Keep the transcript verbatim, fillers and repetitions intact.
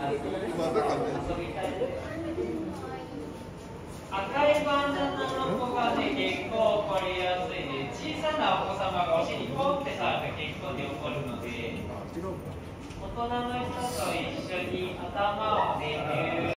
赤いバンダナの子がね、結構起こりやすいで、小さなお子様がお尻ポンって触ると結構に起こるので、大人の人と一緒に頭をね、